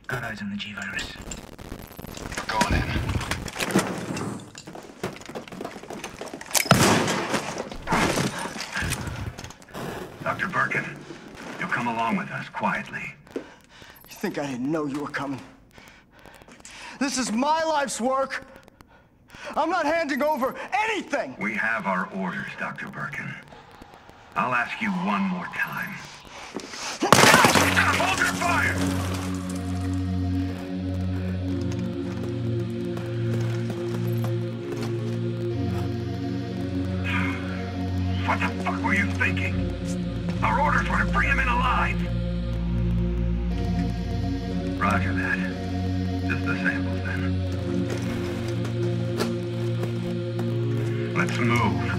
Got eyes on the G-Virus. Going in. Dr. Birkin, you'll come along with us quietly. You think I didn't know you were coming? This is my life's work. I'm not handing over anything. We have our orders, Dr. Birkin. I'll ask you one more time. Hold your fire! What the fuck were you thinking? Our orders were to bring him in alive. Roger that. Just the samples, then. Let's move.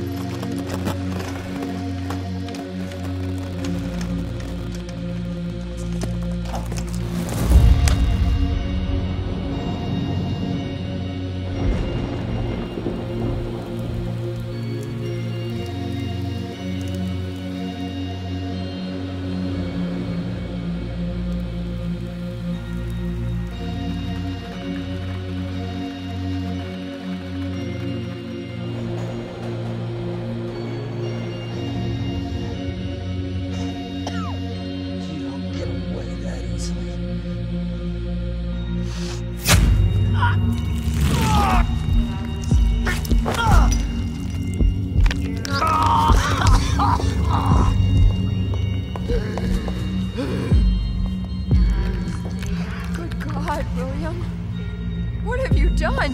Good God, William. What have you done?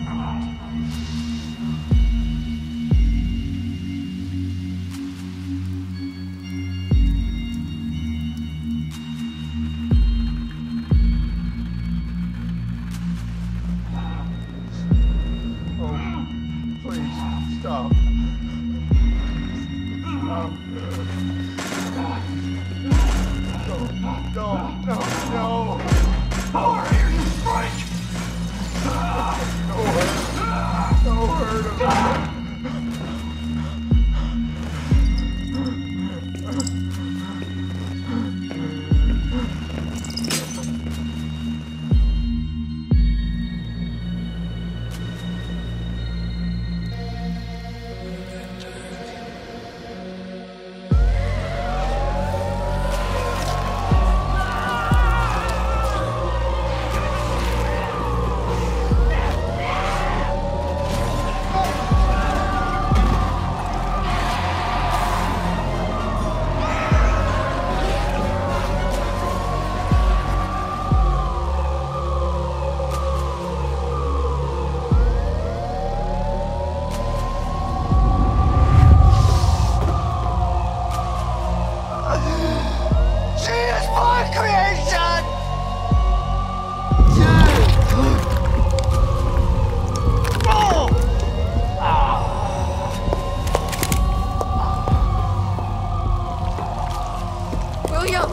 Please, stop. No. Power here, you freak! No hurt him. William!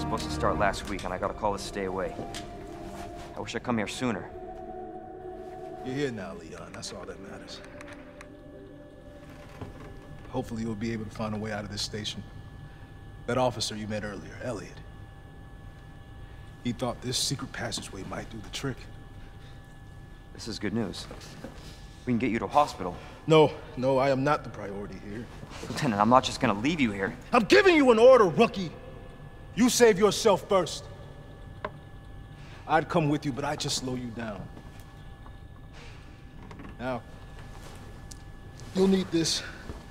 was supposed to start last week, and I got a call to stay away. I wish I'd come here sooner. You're here now, Leon. That's all that matters. Hopefully you'll be able to find a way out of this station. That officer you met earlier, Elliot. He thought this secret passageway might do the trick. This is good news. We can get you to a hospital. No, I am not the priority here. Lieutenant, I'm not just gonna leave you here. I'm giving you an order, rookie! You save yourself first. I'd come with you, but I'd just slow you down. Now, you'll need this.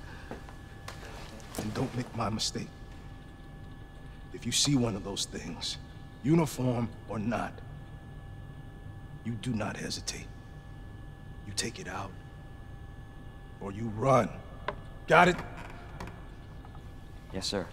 And don't make my mistake. If you see one of those things, uniform or not, you do not hesitate. You take it out, or you run. Got it? Yes, sir.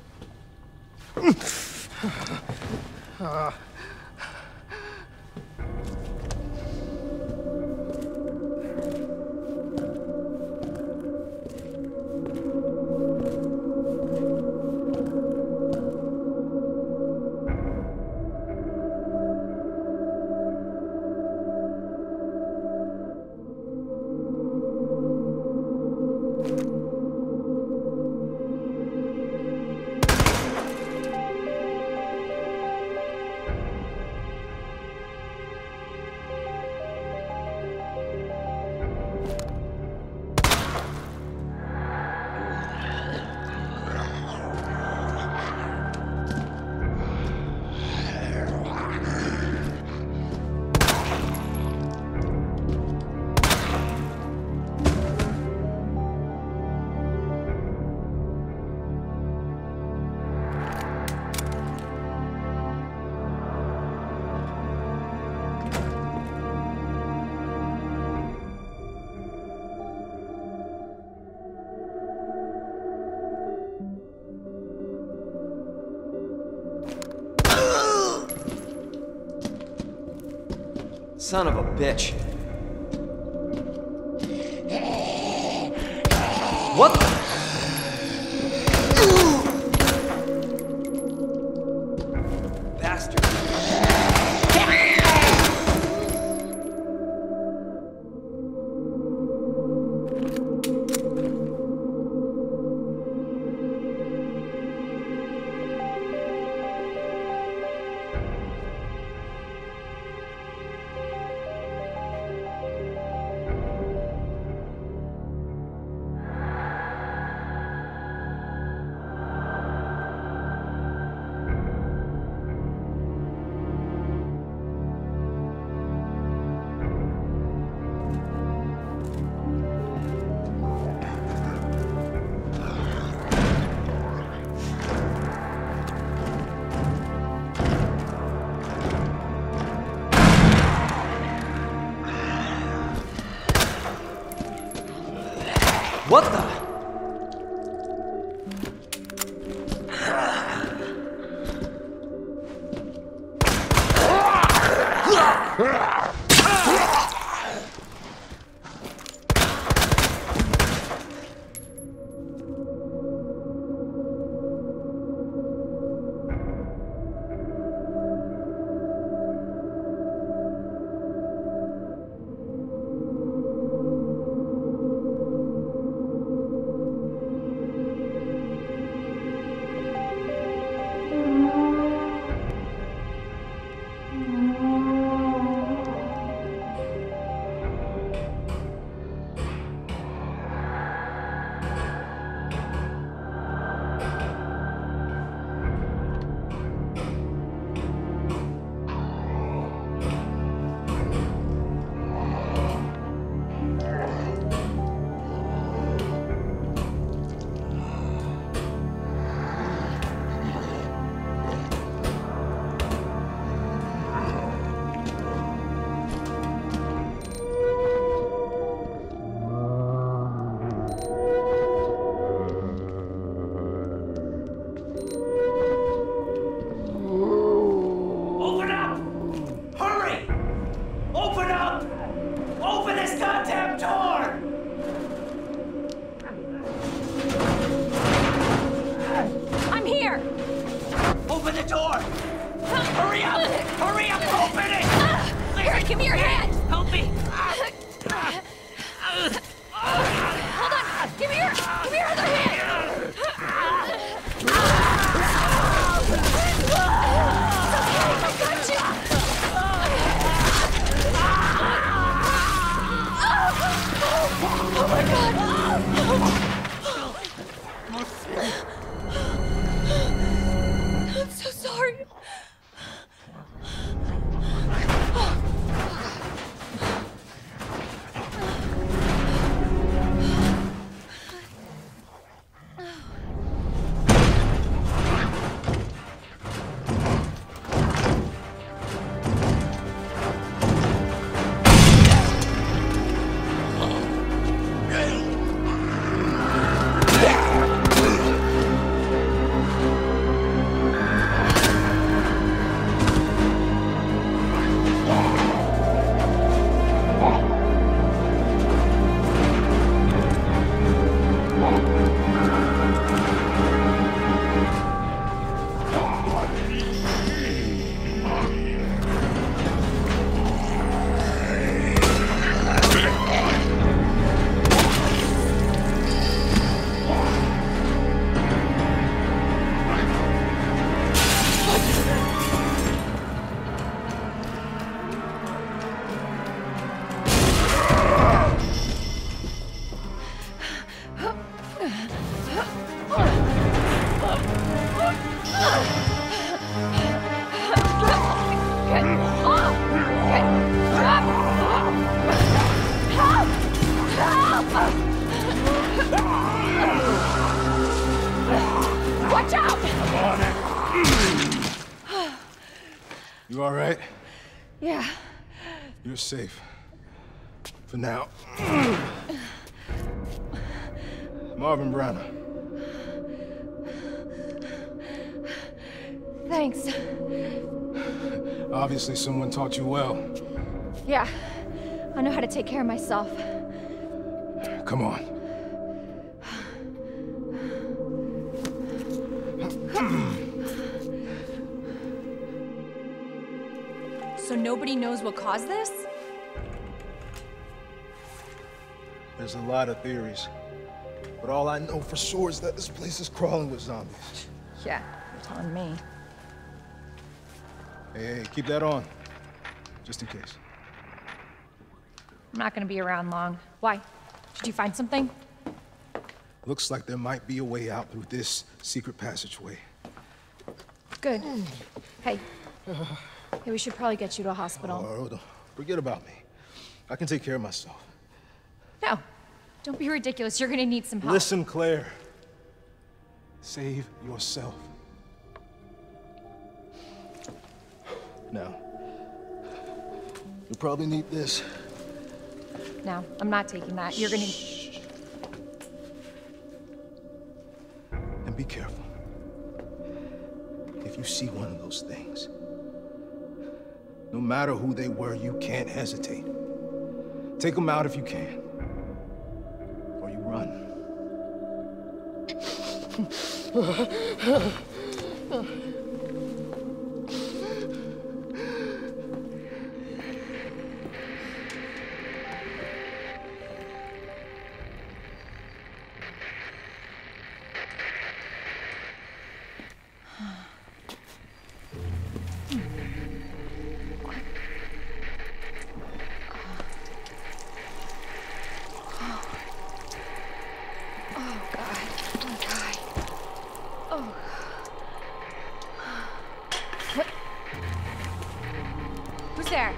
Son of a bitch. What the? Bastard. What the? Give me your hand! Help me! Hold on! Give me your other hand! I got you! Oh my God! I'm so sorry. Watch out! You all right? Yeah. You're safe. For now. Marvin Branagh. Thanks. Obviously someone taught you well. Yeah. I know how to take care of myself. Come on. So nobody knows what caused this? There's a lot of theories. But all I know for sure is that this place is crawling with zombies. Yeah, you're telling me. Hey, keep that on. Just in case. I'm not gonna be around long. Why? Did you find something? Looks like there might be a way out through this secret passageway. Good. Hey. Hey, we should probably get you to a hospital. Oh, forget about me. I can take care of myself. No. Don't be ridiculous. You're gonna need some help. Listen, Claire. Save yourself. Now, you'll probably need this. No, I'm not taking that. You're gonna... And be careful. If you see one of those things, no matter who they were, you can't hesitate. Take them out if you can. Or you run. Who's there?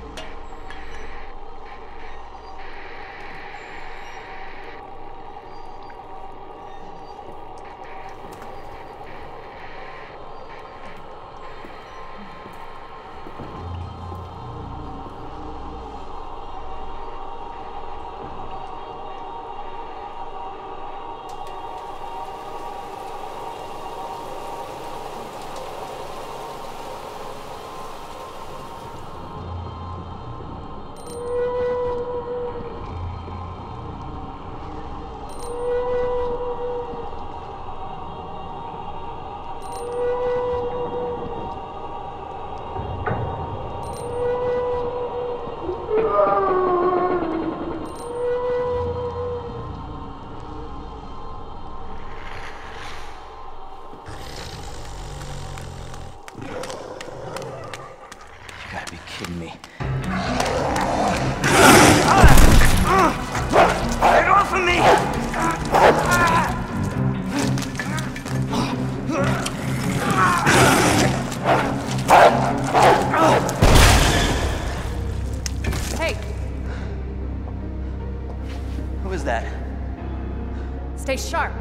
kidding me. Get off of me! Hey, Who is that? stay sharp.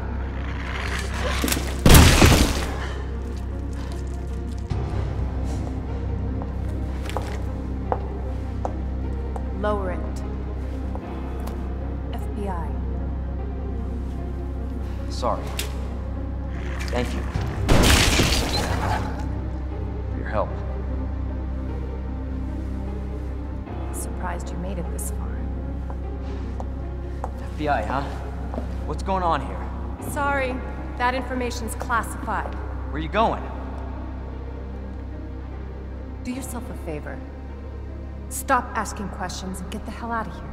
Lower it. FBI. Sorry. Thank you. For your help. Surprised you made it this far. FBI, huh? What's going on here? Sorry, that information's classified. Where you going? Do yourself a favor. Stop asking questions and get the hell out of here.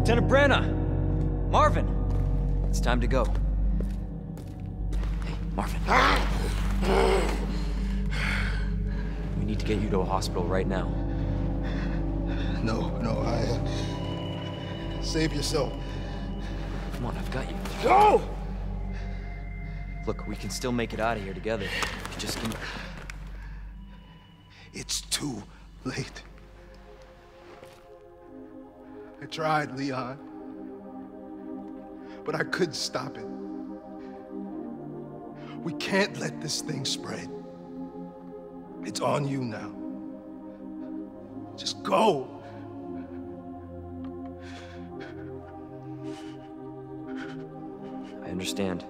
Lieutenant Branna! Marvin! It's time to go. Hey, Marvin. We need to get you to a hospital right now. No, save yourself. Come on, I've got you. Go! Look, we can still make it out of here together. Just give me... It's too late. I tried, Leon. But I couldn't stop it. We can't let this thing spread. It's on you now. Just go. I understand.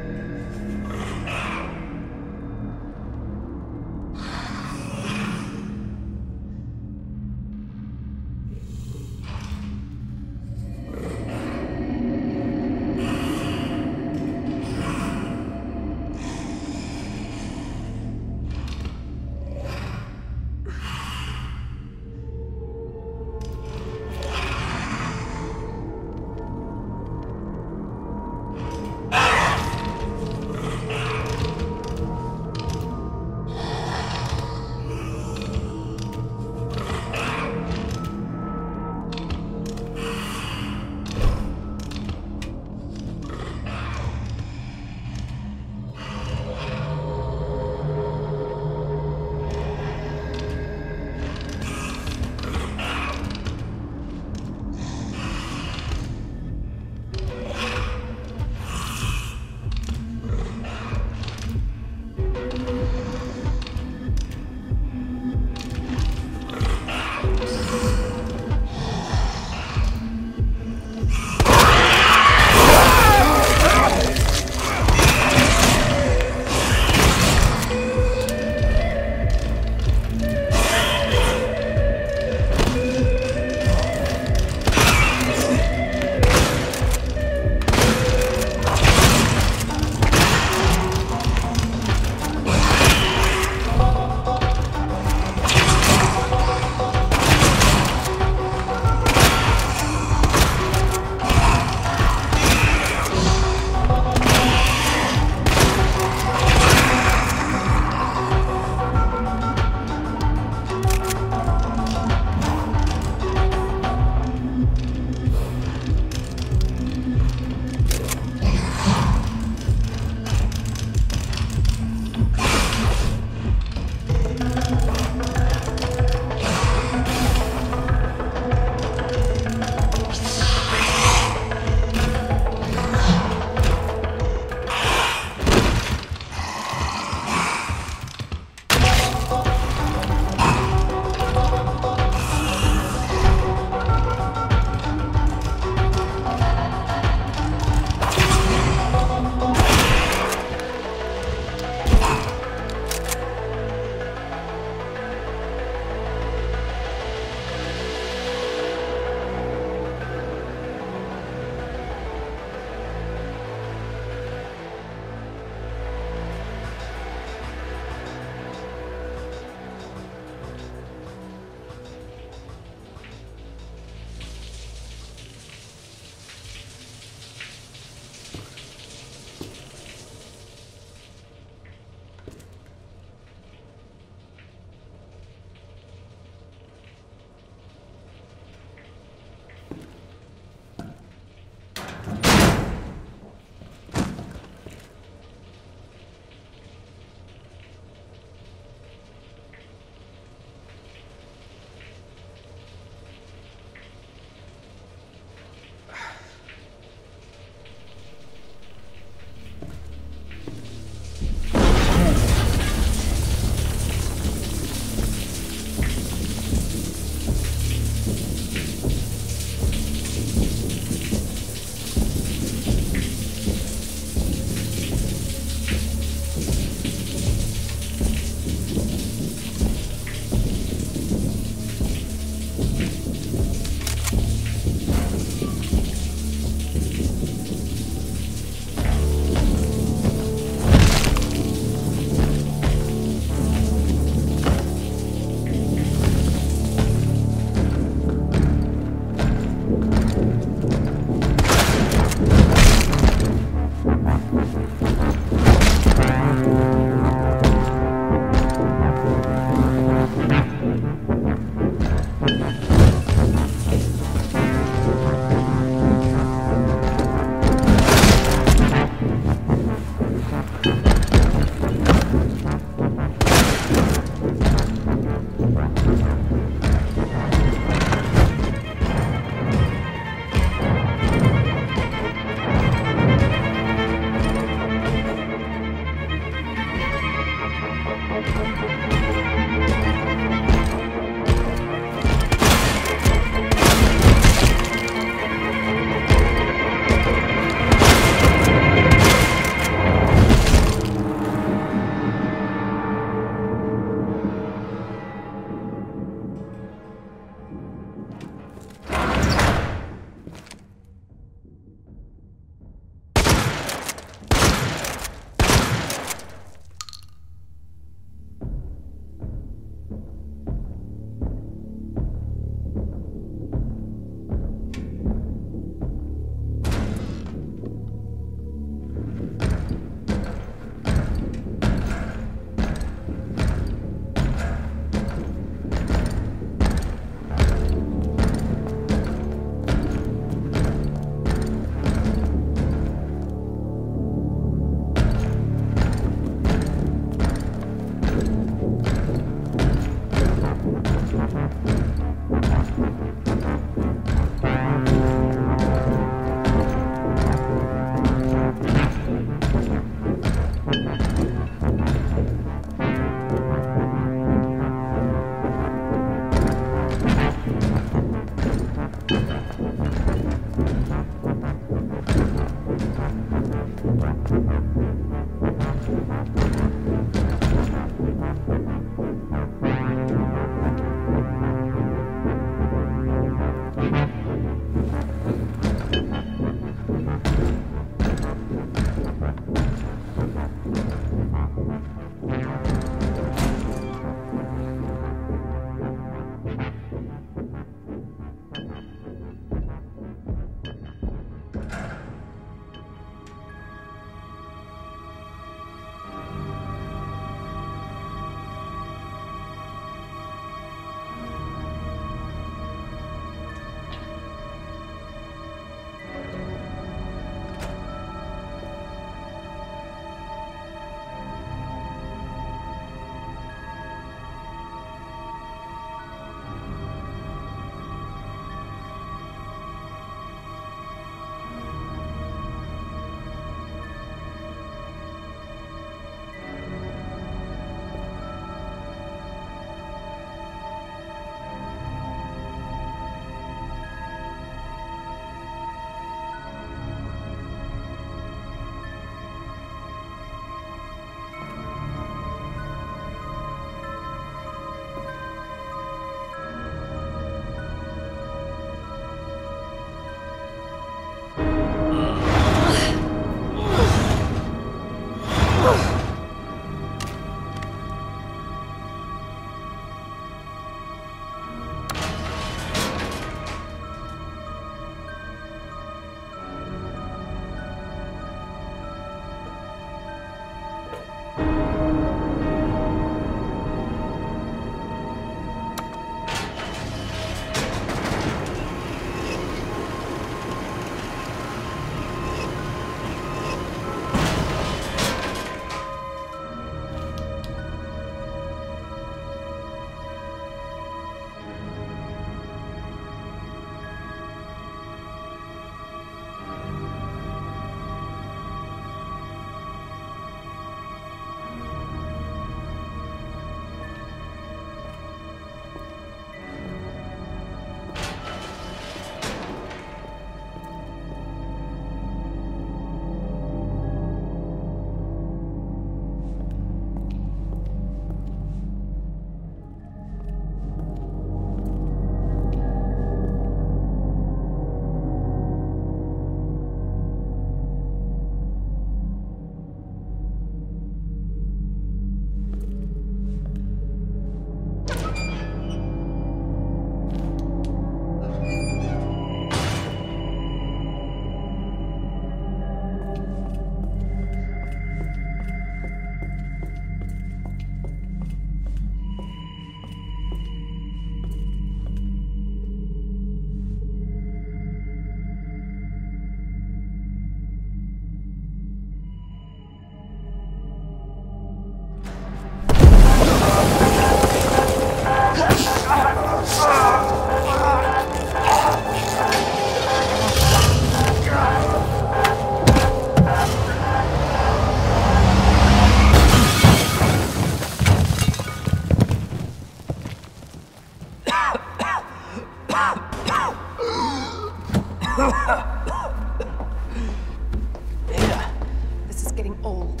This is getting old.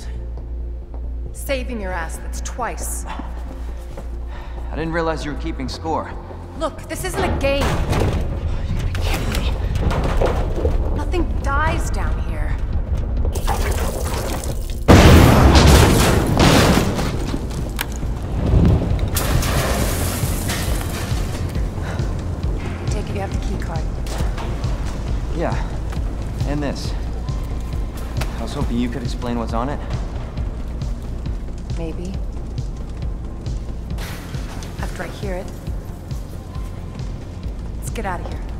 Saving your ass, that's twice. I didn't realize you were keeping score. Look, this isn't a game. You gotta be kidding me. Nothing dies down here. Take it you have the key card. Yeah, and this. I was hoping you could explain what's on it. Maybe. After I hear it. Let's get out of here.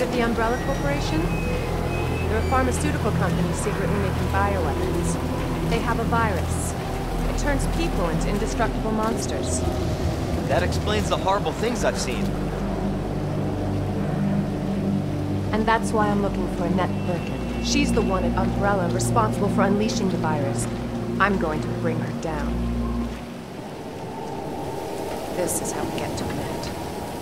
of the Umbrella Corporation? They're a pharmaceutical company secretly making bioweapons. They have a virus. It turns people into indestructible monsters. That explains the horrible things I've seen. And that's why I'm looking for Annette Birkin. She's the one at Umbrella responsible for unleashing the virus. I'm going to bring her down. This is how we get to Annette.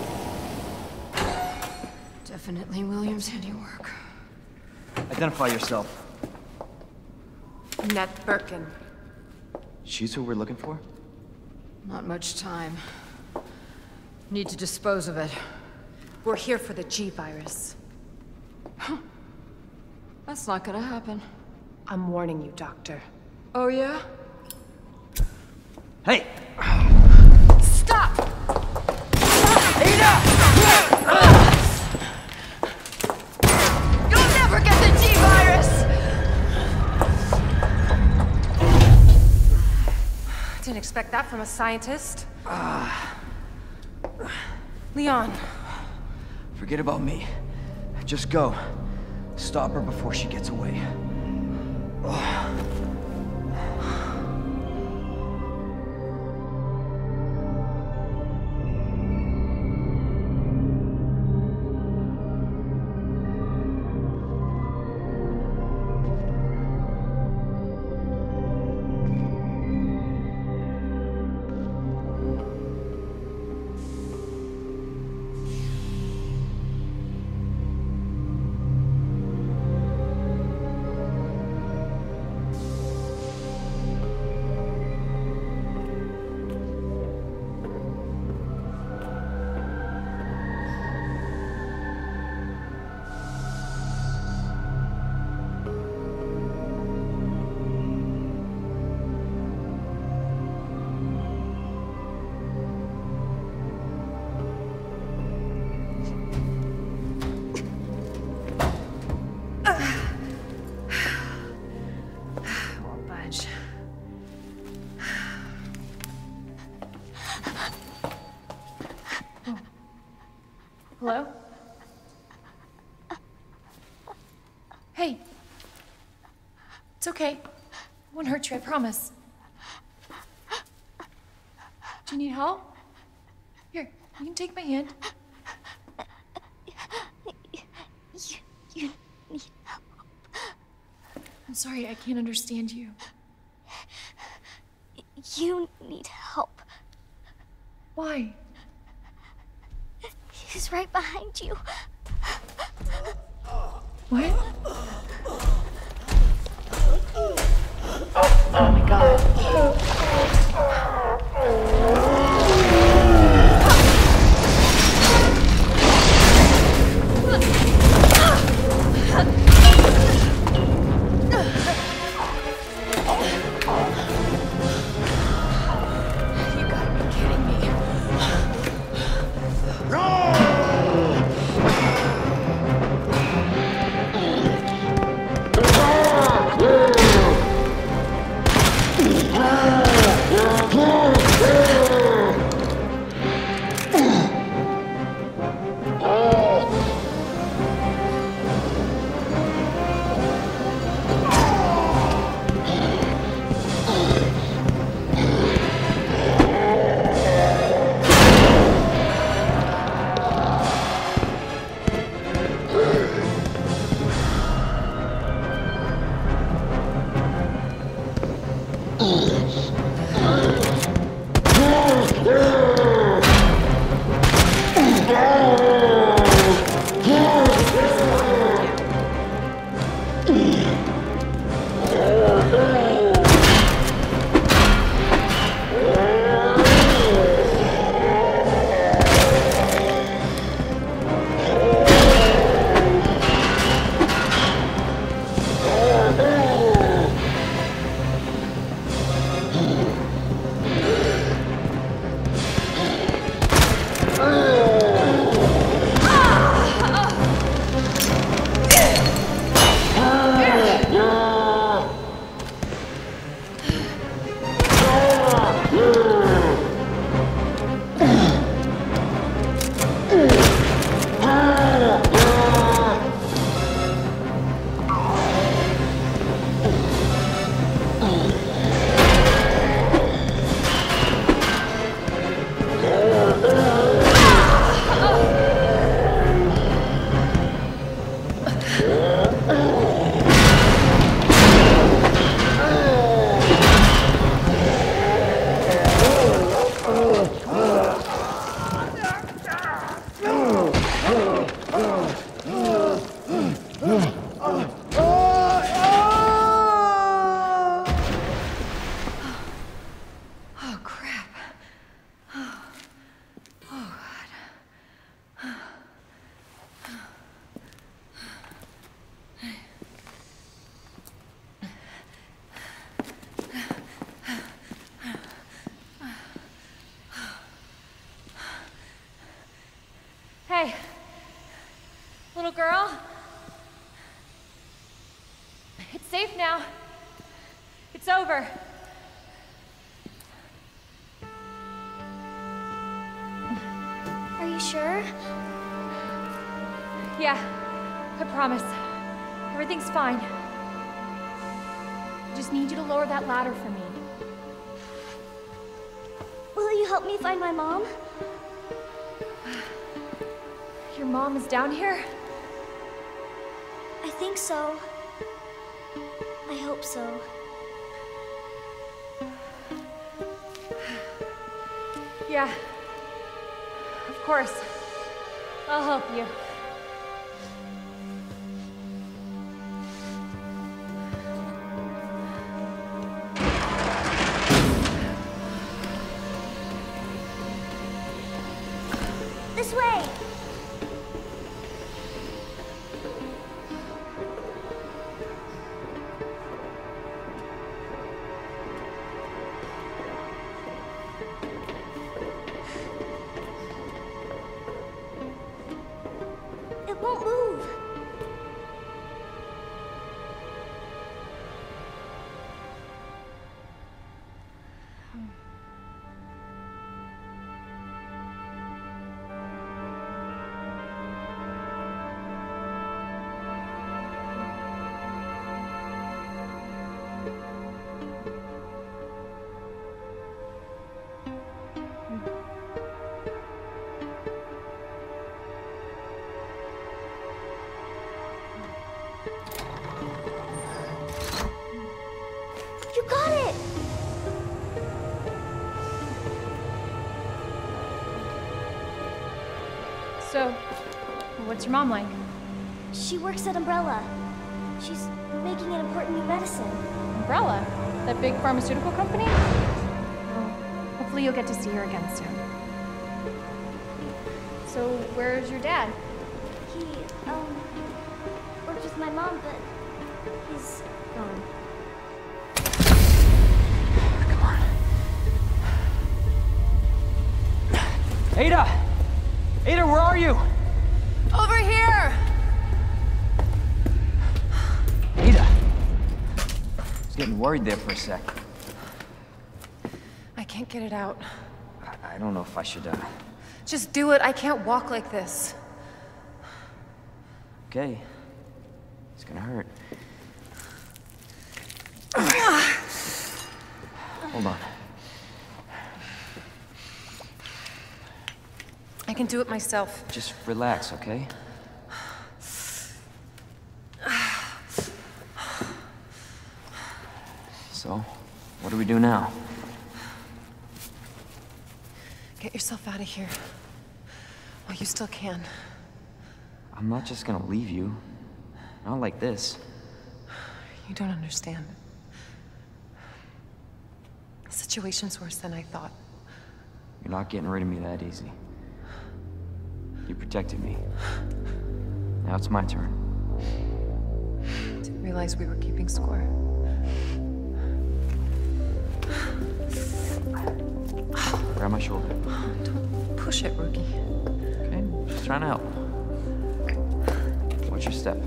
Definitely William's handiwork. Identify yourself. Annette Birkin. She's who we're looking for? Not much time. Need to dispose of it. We're here for the G-Virus. That's not gonna happen. I'm warning you, Doctor. Oh, yeah? Hey! Stop! You'll never get the G-Virus! Didn't expect that from a scientist. Leon. Forget about me. Just go. Stop her before she gets away. Hello? Hey. It's okay. I won't hurt you, I promise. Do you need help? Here, you can take my hand. You need help. I'm sorry, I can't understand you. You need help. Why? He's right behind you. What? Oh my God. It's safe now. It's over. Are you sure? Yeah, I promise. Everything's fine. I just need you to lower that ladder for me. Will you help me find my mom? Your mom is down here? I think so. I hope so. Yeah. Of course. I'll help you. This way! It won't move. You got it! So, what's your mom like? She works at Umbrella. She's making an important new medicine. Umbrella? That big pharmaceutical company? Well, hopefully you'll get to see her again soon. So, where's your dad? He, worked with my mom, but he's gone. Come on. Ada! Ada, where are you? Over here! Ada! I was getting worried there for a sec. I can't get it out. I don't know if I should, Just do it. I can't walk like this. Okay. It's gonna hurt. Hold on. I can do it myself. Just relax, okay? So, what do we do now? Get yourself out of here. While you still can. I'm not just gonna leave you. Not like this. You don't understand. The situation's worse than I thought. You're not getting rid of me that easy. You protected me. Now it's my turn. Didn't realize we were keeping score. Grab my shoulder. Don't push it, Rookie. Okay? Just trying to help. Watch your step.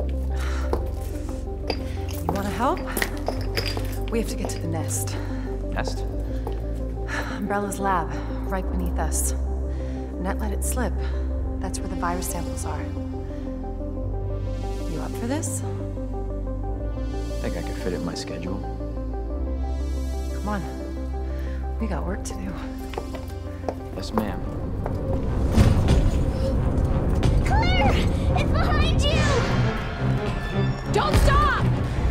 You wanna help? We have to get to the nest. Nest? Umbrella's lab, right beneath us. Annette let it slip. That's where the virus samples are. You up for this? I think I could fit it in my schedule. Come on. We got work to do. Yes, ma'am. Claire! It's behind you! Don't stop!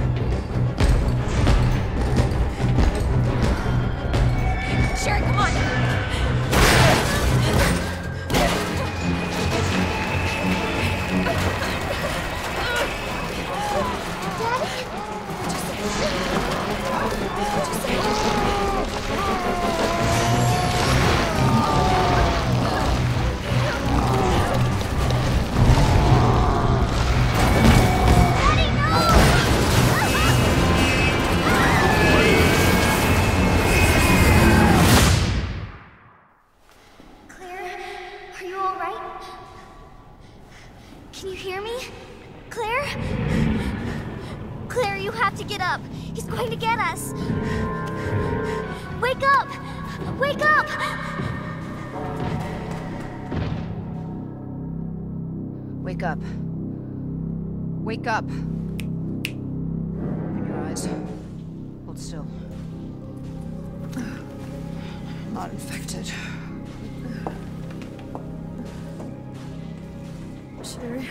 Sherry, come on! Daddy, no! you have to get up. He's going to get us. Wake up! Wake up! Wake up. Wake up. Open your eyes. Hold still. Not infected. Sherry?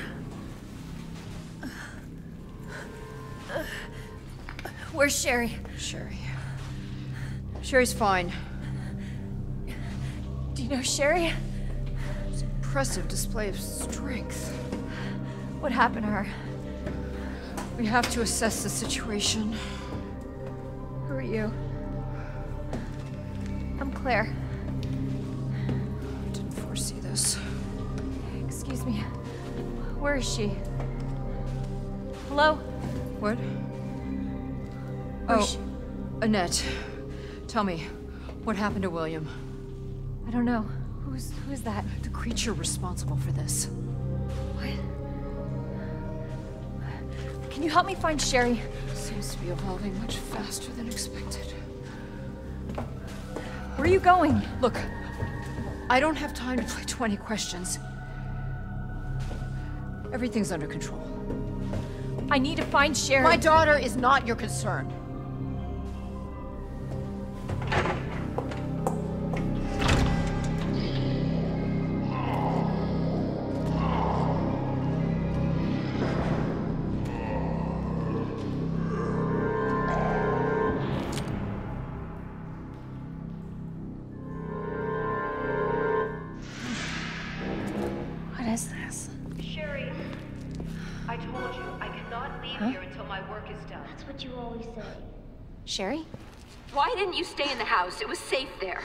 Where's Sherry? Sherry's fine. Do you know Sherry? It's an impressive display of strength. What happened to her? We have to assess the situation. Who are you? I'm Claire. Didn't foresee this. Excuse me. Where is she? Hello? What? Where's she? Annette. Tell me, what happened to William? I don't know. Who is that? The creature responsible for this. What? Can you help me find Sherry? Seems to be evolving much faster than expected. Where are you going? Look, I don't have time to play 20 questions. Everything's under control. I need to find Sherry. My daughter is not your concern. What is this? Sherry, I told you, I cannot leave here until my work is done. That's what you always say. Sherry? Why didn't you stay in the house? It was safe there.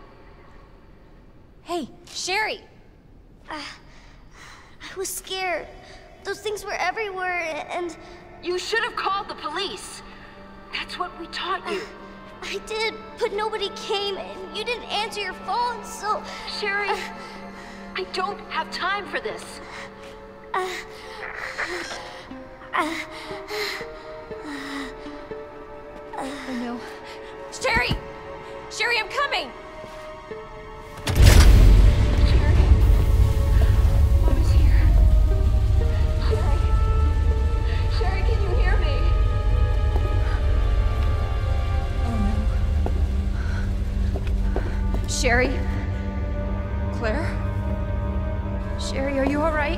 Hey, Sherry! I was scared. Those things were everywhere, and... You should have called the police. That's what we taught you. I did, but nobody came, and you didn't answer your phone, so... Sherry, I don't have time for this. Oh no. Sherry! Sherry, I'm coming! Sherry, Mama's here. Sherry, can you hear me? Oh no. Sherry? Claire? Sherry, are you alright?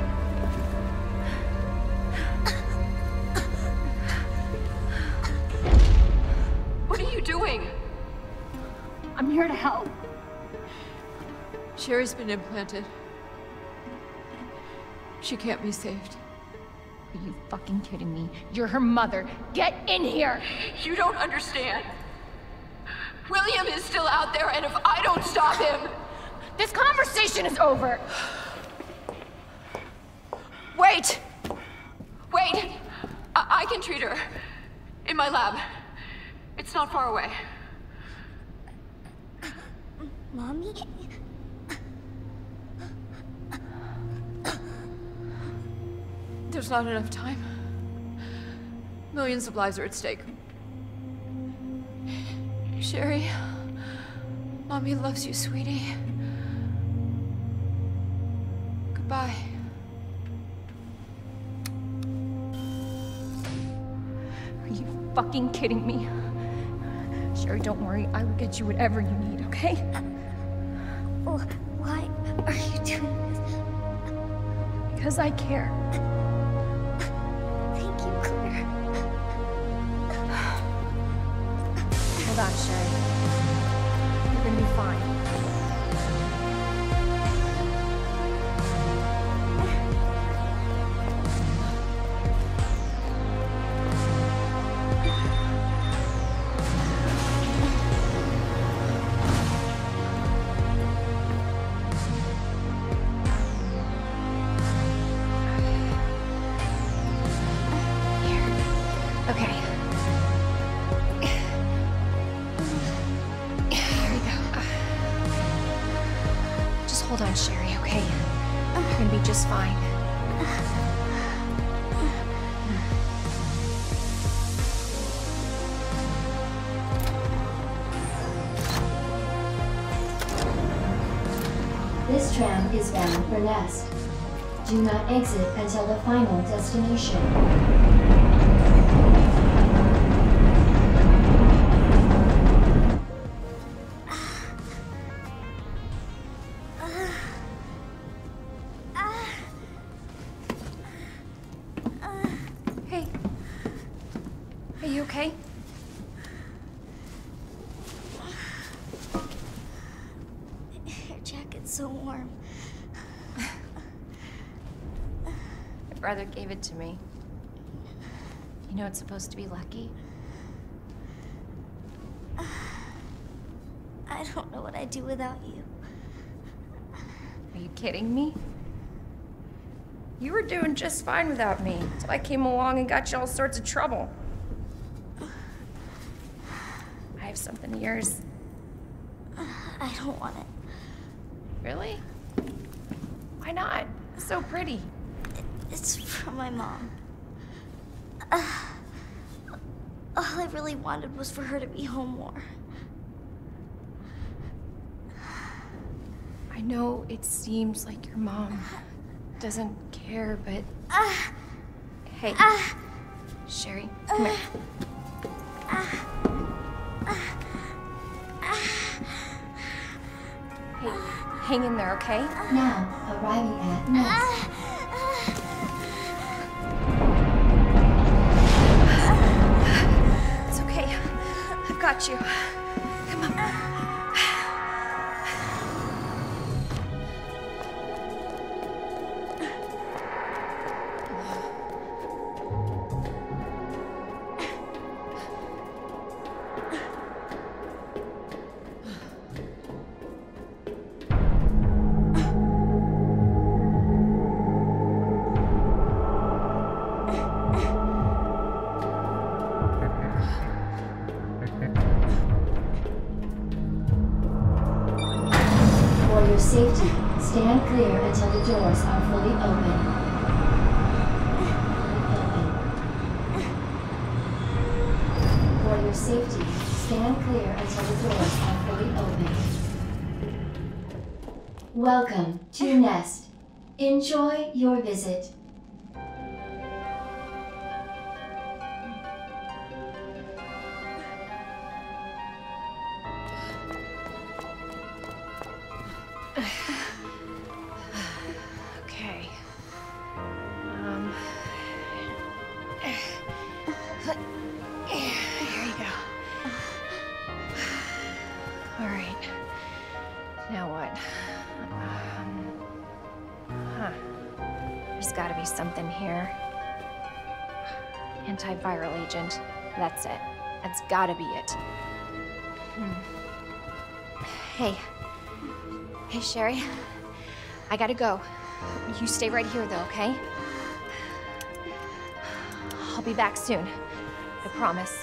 What are you doing? I'm here to help. Sherry's been implanted. She can't be saved. Are you fucking kidding me? You're her mother. Get in here! You don't understand. William is still out there, and if I don't stop him... This conversation is over! Wait! Wait! I can treat her. In my lab. It's not far away. Mommy? There's not enough time. Millions of lives are at stake. Sherry, Mommy loves you, sweetie. Goodbye. Are you fucking kidding me? Sherry, don't worry. I will get you whatever you need, okay? Why are you doing this? Because I care. Thank you, Claire. Hold on, Sherry. You're gonna be fine. Okay. Here we go. Just hold on, Sherry, okay? You're gonna be just fine. This tram is bound for Nest. Do not exit until the final destination. Hey. Are you okay? Your jacket's so warm. My brother gave it to me. You know it's supposed to be lucky. I don't know what I'd do without you. Are you kidding me? You were doing just fine without me, so I came along and got you all sorts of trouble. I have something of yours. I don't want it. Really? Why not? It's so pretty. It's from my mom. All I really wanted was for her to be home more. I know it seems like your mom doesn't care, but... Hey. Sherry, come here. Hey, hang in there, okay? Now, arriving at Nest. It's okay. I've got you. Come on. For your safety, stand clear until the doors are fully open. For your safety, stand clear until the doors are fully open. Welcome to Nest. Enjoy your visit. Okay. Here you go. All right. Now what? There's gotta be something here. Antiviral agent. That's it. That's gotta be it. Hey. Hey, Sherry. I gotta go. You stay right here, though, okay? I'll be back soon. I promise.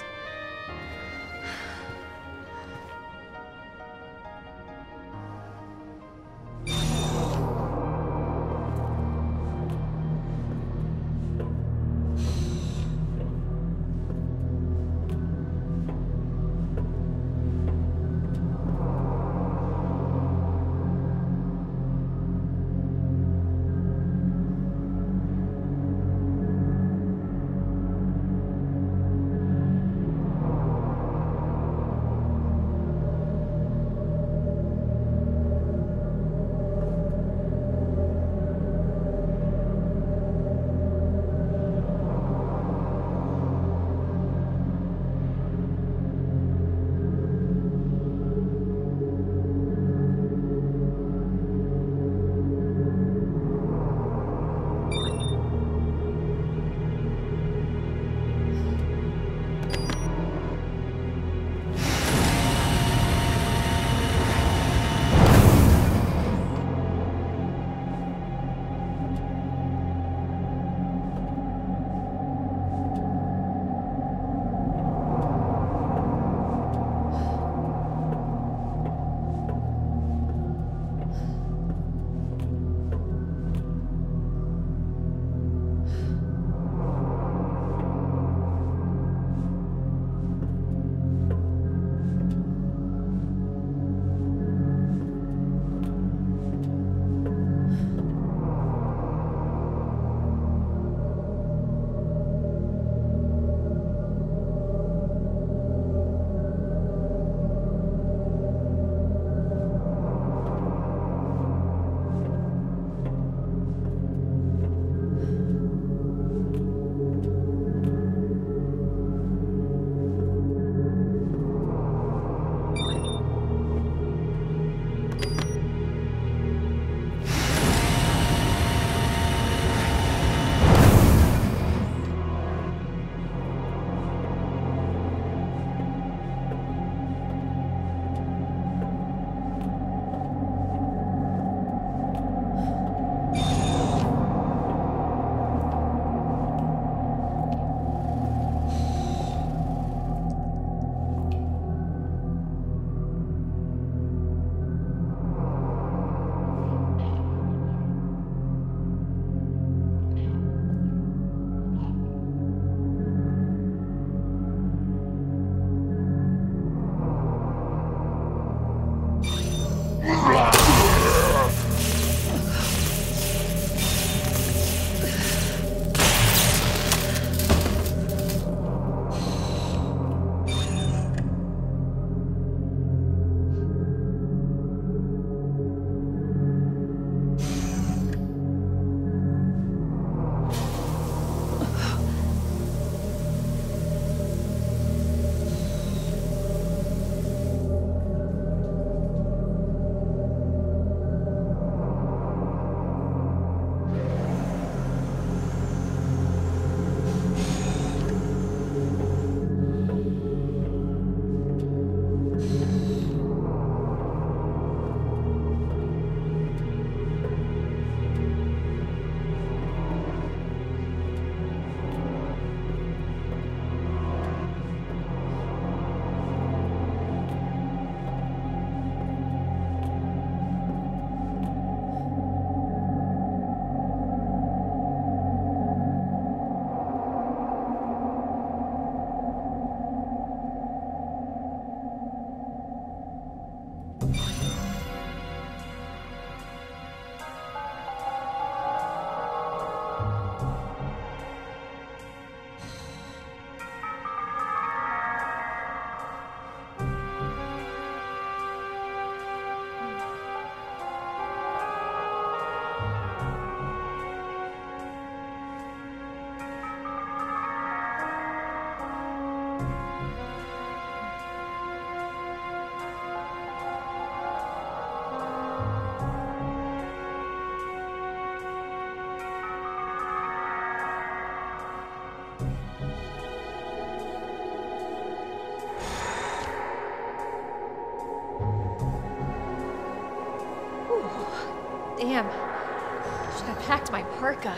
Damn. Should have packed my parka.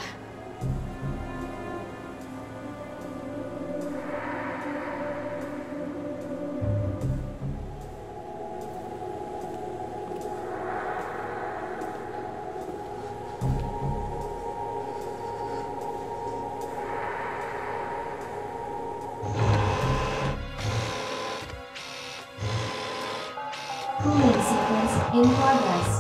Cooling sequence in progress.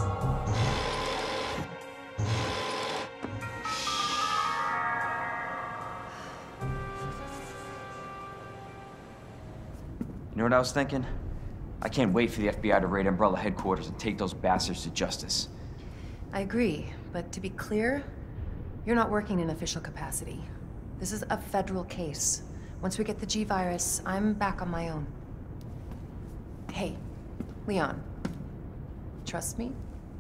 You know what I was thinking? I can't wait for the FBI to raid Umbrella headquarters and take those bastards to justice. I agree, but to be clear, you're not working in official capacity. This is a federal case. Once we get the G-Virus, I'm back on my own. Hey, Leon, trust me?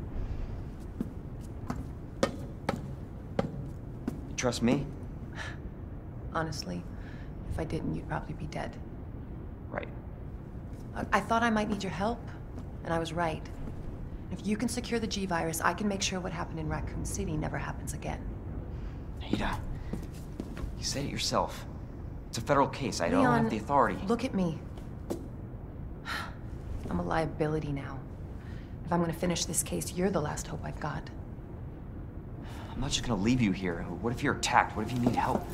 You trust me? Honestly, if I didn't, you'd probably be dead. Right. I thought I might need your help, and I was right. If you can secure the G-Virus, I can make sure what happened in Raccoon City never happens again. Ada, you said it yourself. It's a federal case. I don't have the authority. Look at me. I'm a liability now. If I'm gonna finish this case, you're the last hope I've got. I'm not just gonna leave you here. What if you're attacked? What if you need help?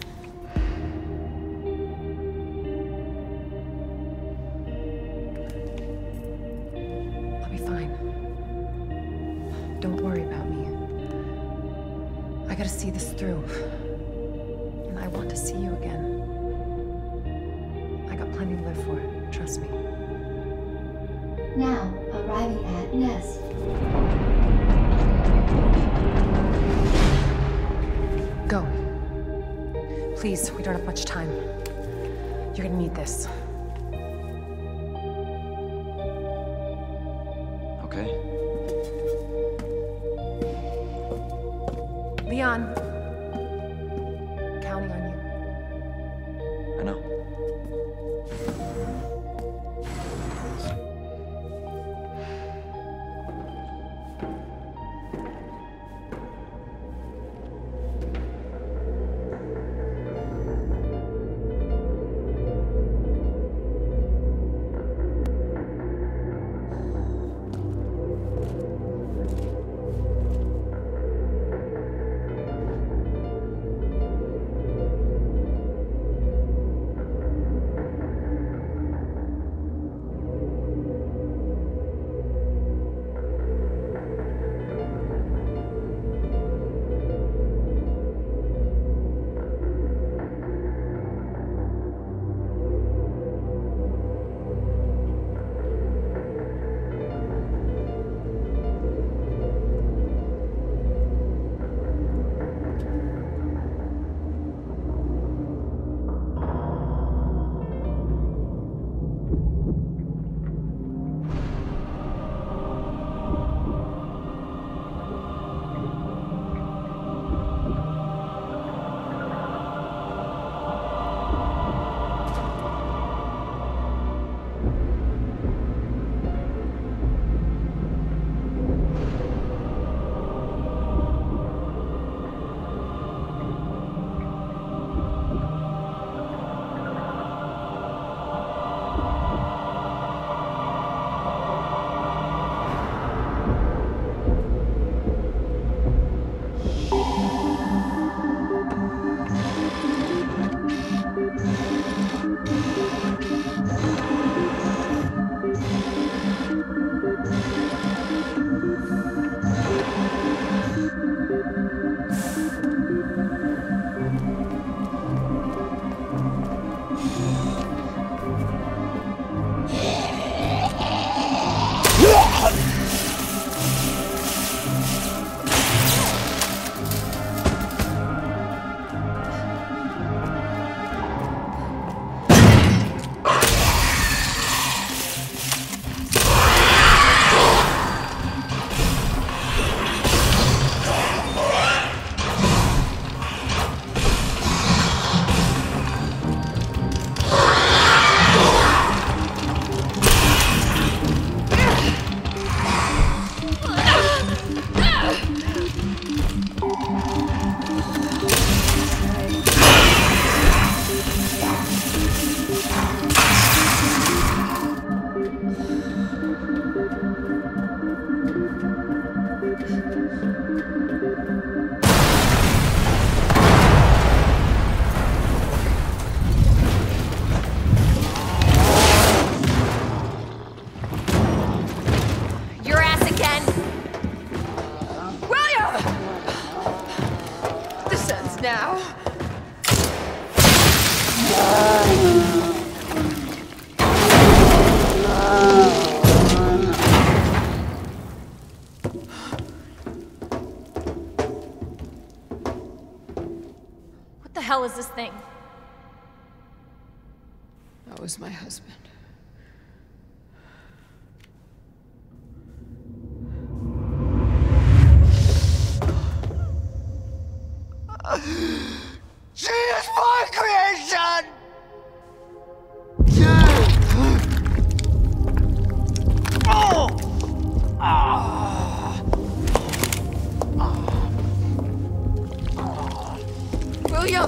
I'll be fine. Don't worry about me. I gotta see this through. And I want to see you again. I got plenty to live for, trust me. Now, arriving at Nest. Go. Please, we don't have much time. You're gonna need this. Okay. Leon. Counting on you. I know. Now. What the hell is this thing? That was my husband. She is my creation! William!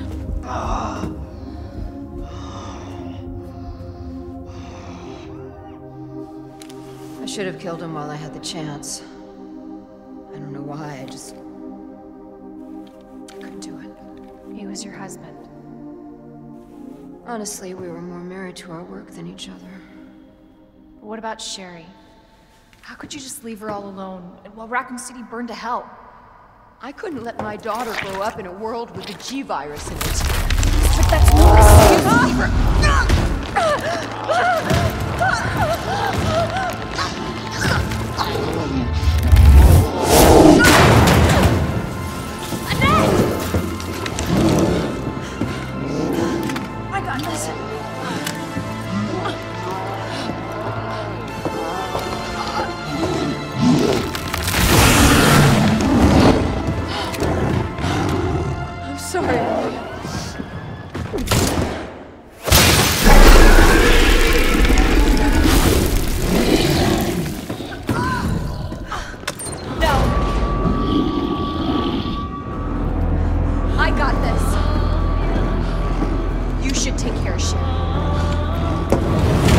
I should have killed him while I had the chance. I don't know why, I just couldn't do it. He was your husband. Honestly, we were more married to our work than each other. But what about Sherry? How could you just leave her all alone while Raccoon City burned to hell? I couldn't let my daughter grow up in a world with the G-virus in it. But that's no excuse I got this. I'm sorry, Emily. No. I got this. You should take care of Sherry.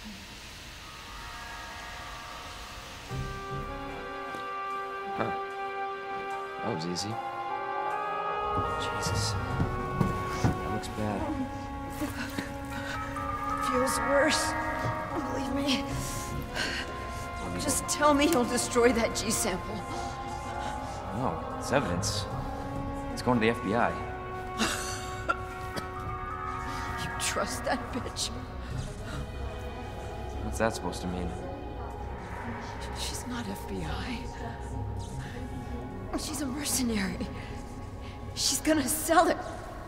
Huh. That was easy. Jesus. That looks bad. Feels worse. Believe me. Just tell me you'll destroy that G sample. No, it's evidence. It's going to the FBI. You trust that bitch? What's that supposed to mean? She's not FBI. She's a mercenary. She's gonna sell it.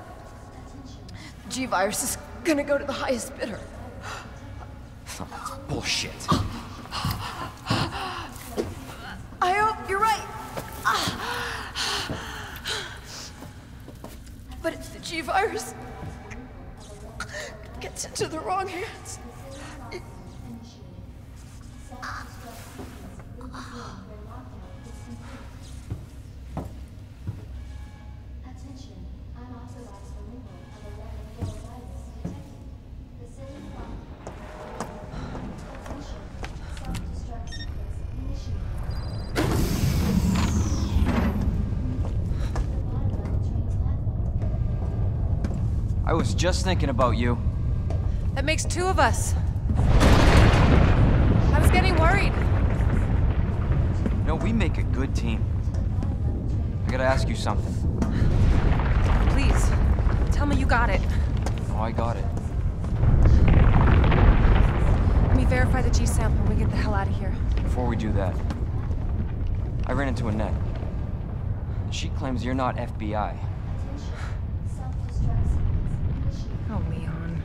G-Virus is gonna go to the highest bidder. Oh, that's bullshit. I hope you're right. But if the G-Virus gets into the wrong hands... I was just thinking about you. That makes two of us. I was getting worried. No, we make a good team. I gotta ask you something. Please, tell me you got it. Oh, I got it. Let me verify the G sample and we get the hell out of here. Before we do that, I ran into Annette. She claims you're not FBI. Oh, Leon.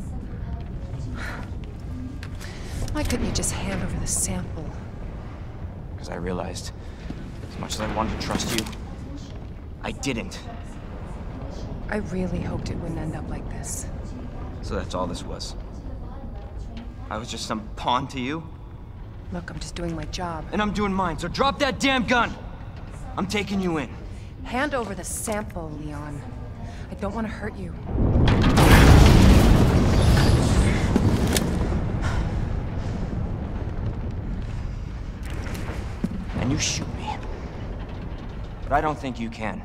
Why couldn't you just hand over the sample? Because I realized, as much as I wanted to trust you, I didn't. I really hoped it wouldn't end up like this. So that's all this was. I was just some pawn to you? Look, I'm just doing my job. And I'm doing mine, so drop that damn gun! I'm taking you in. Hand over the sample, Leon. I don't want to hurt you. And you shoot me. But I don't think you can.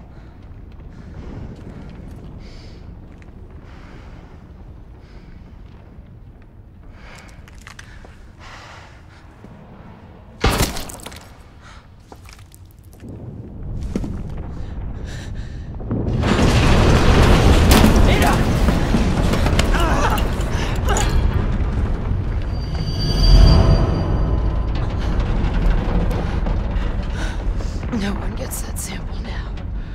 No one gets that sample now.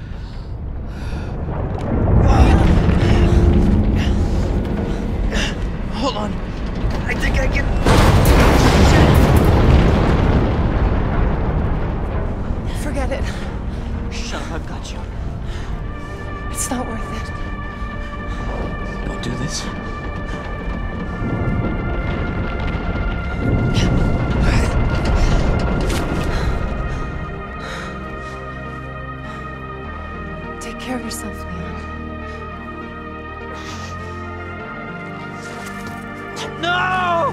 Hold on. I think I can... Forget it. Shut up, I've got you. It's not worth it. Don't do this. Take care of yourself, Leon. No!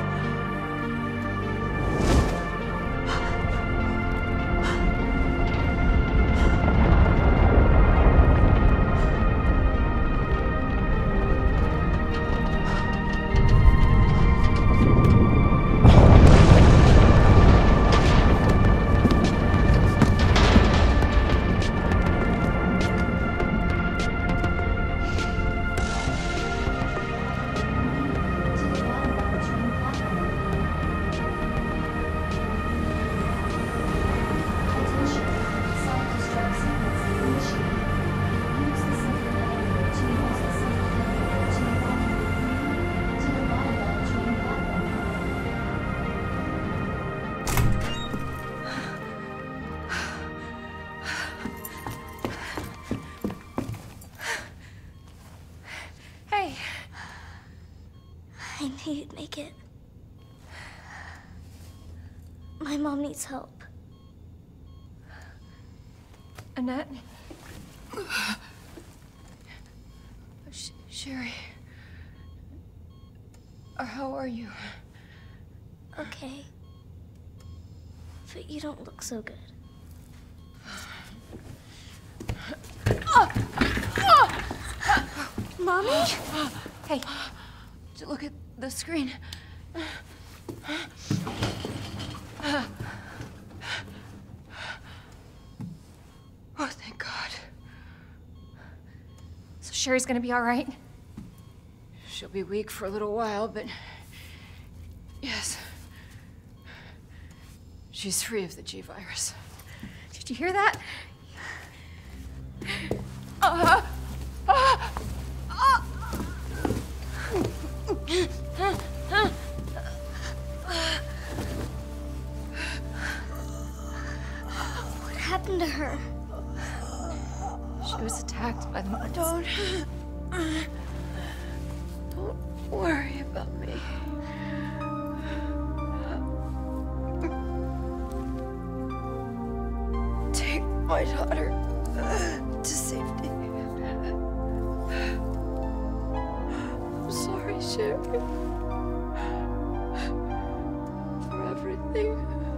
Hey. I knew you'd make it. My mom needs help. Annette? Sherry. How are you? Okay. But you don't look so good. Mommy? Hey, look at the screen. Oh, thank God. So Sherry's gonna be all right? She'll be weak for a little while, but yes. She's free of the G virus. Did you hear that? What happened to her? She was attacked by the monsters. Don't worry about me. Take my daughter to safety. I'm sorry, Sherry. For everything.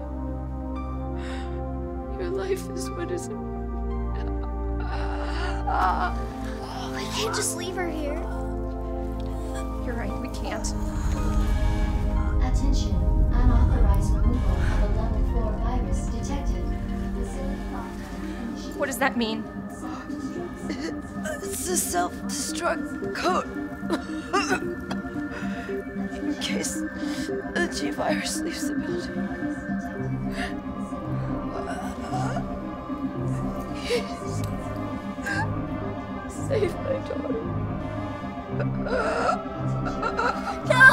Your life is what is important. We can't just leave her here. You're right, we can't. Attention, unauthorized removal of a level 4 virus detected. What does that mean? It's a self-destruct code. In case the G virus leaves the building. Save my daughter. No!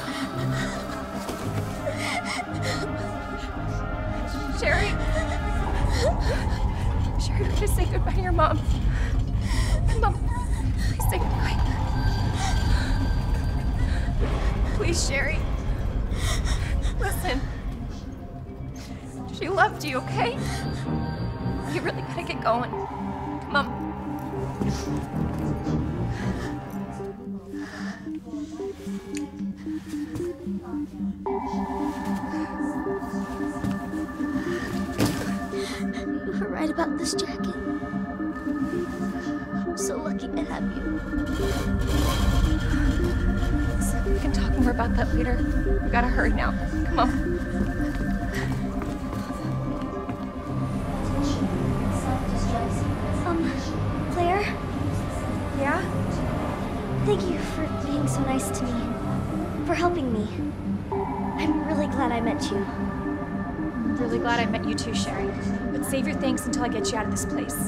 Sherry? Sherry, we gotta say goodbye to your mom. Mom, please say goodbye. Please, Sherry. Listen. She loved you, okay? You really gotta get going. Come on. You were right about this jacket. I'm so lucky to have you. So we can talk more about that later. We gotta hurry now. Come on. Claire? Yeah? Thank you for being so nice to me. For helping me. I'm really glad I met you. I'm really glad I met you too, Sherry. But save your thanks until I get you out of this place.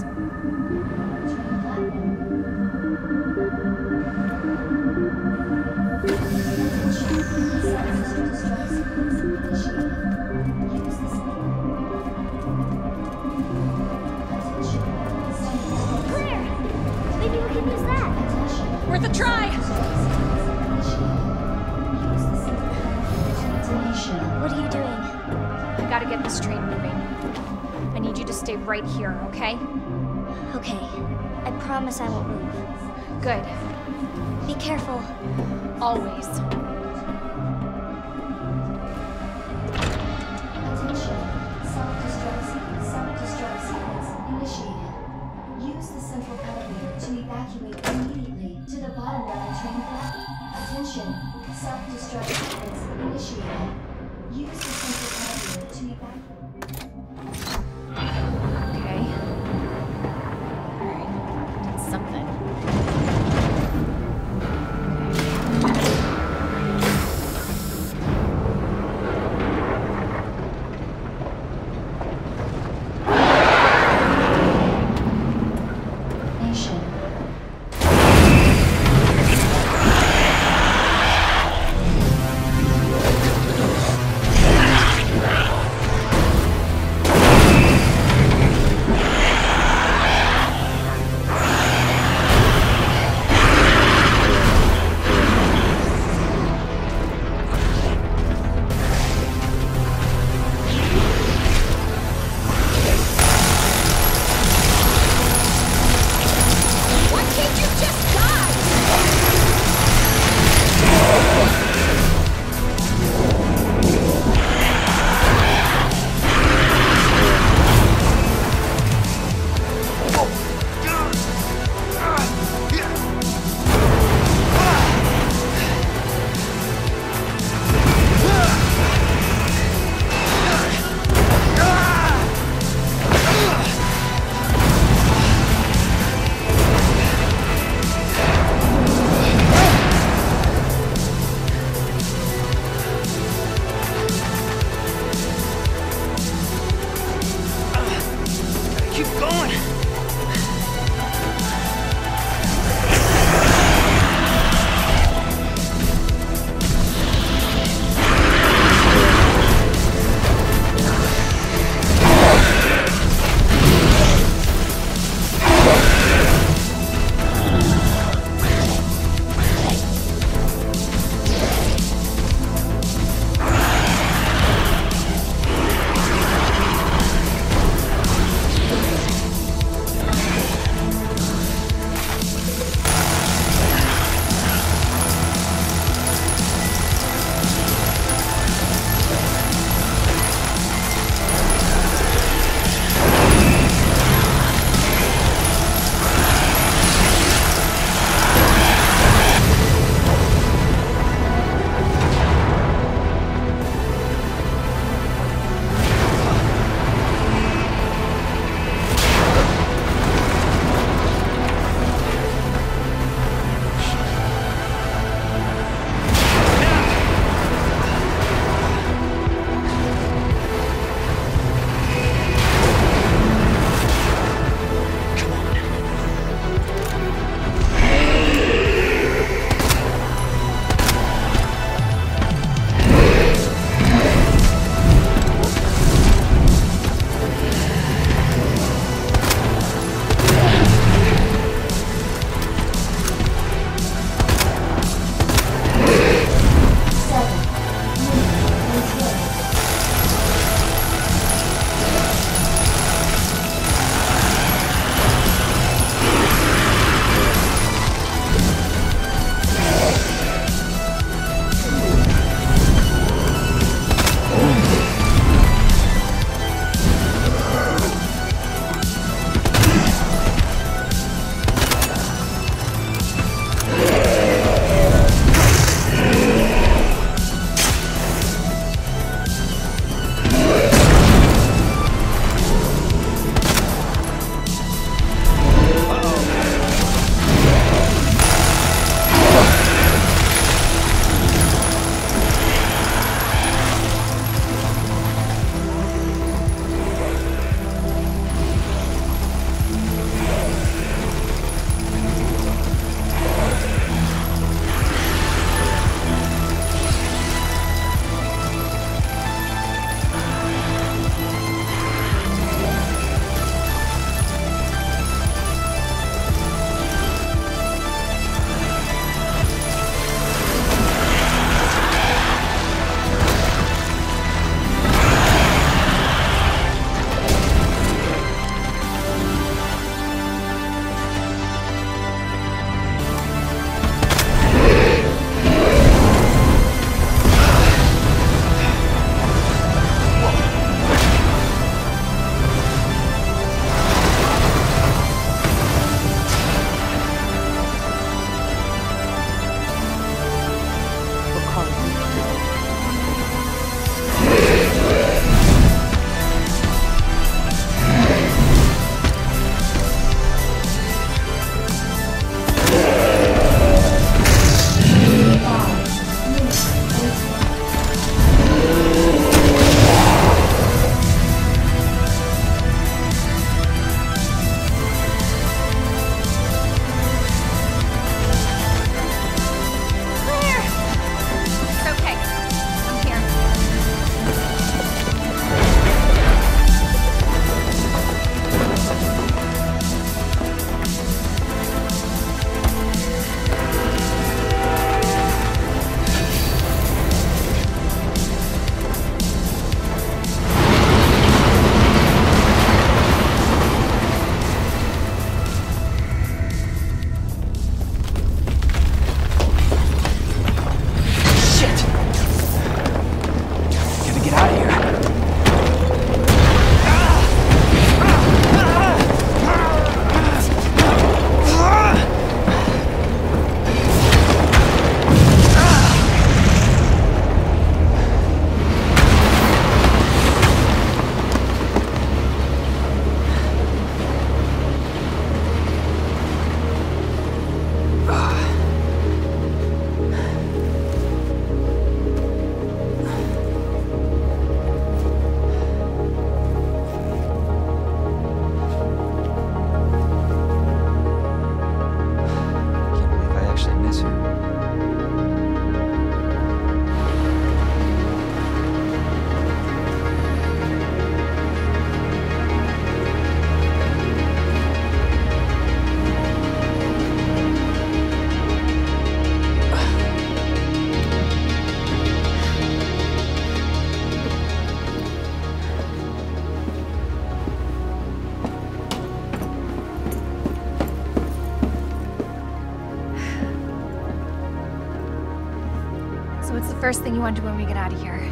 Claire! Maybe we can use that. Worth a try! What are you doing? I gotta get this train moving. I need you to stay right here, okay? Okay. I promise I won't move. Good. Be careful. Always. Attention, self-destruct sequence initiated. Use the central elevator to evacuate immediately to the bottom of the train platform. Attention, self-destruct sequence initiated. Use the central elevator to evacuate. Okay. Alright. Did something. Nation. what's the first thing you want to do when we get out of here?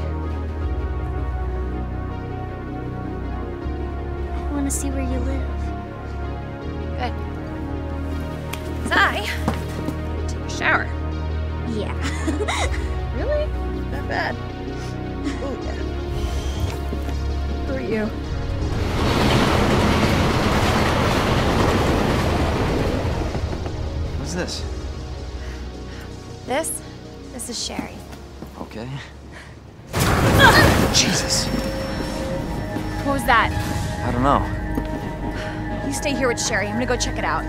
I want to see where you live. Good. 'Cause I take a shower. Yeah. Really? Not bad. Oh, yeah. Who are you? What's this? This is Sherry. Okay. Jesus. What was that? I don't know. You stay here with Sherry. I'm gonna go check it out.